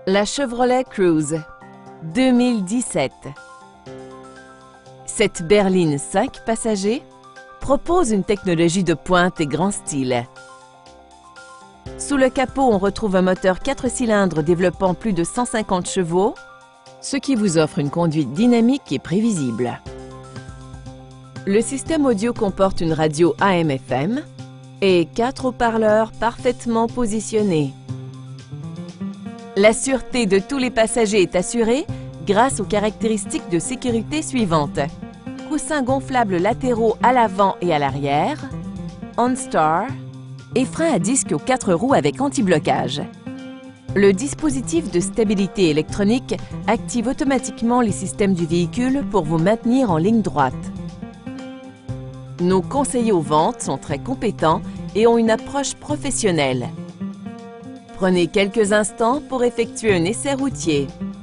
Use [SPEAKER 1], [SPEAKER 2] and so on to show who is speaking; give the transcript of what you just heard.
[SPEAKER 1] La Chevrolet Cruze 2017. Cette berline 5 passagers propose une technologie de pointe et grand style. Sous le capot, on retrouve un moteur 4 cylindres développant plus de 150 chevaux, ce qui vous offre une conduite dynamique et prévisible. Le système audio comporte une radio AM/FM et 4 haut-parleurs parfaitement positionnés. La sûreté de tous les passagers est assurée grâce aux caractéristiques de sécurité suivantes. Coussins gonflables latéraux à l'avant et à l'arrière, OnStar et frein à disque aux 4 roues avec anti-blocage. Le dispositif de stabilité électronique active automatiquement les systèmes du véhicule pour vous maintenir en ligne droite. Nos conseillers aux ventes sont très compétents et ont une approche professionnelle. Prenez quelques instants pour effectuer un essai routier.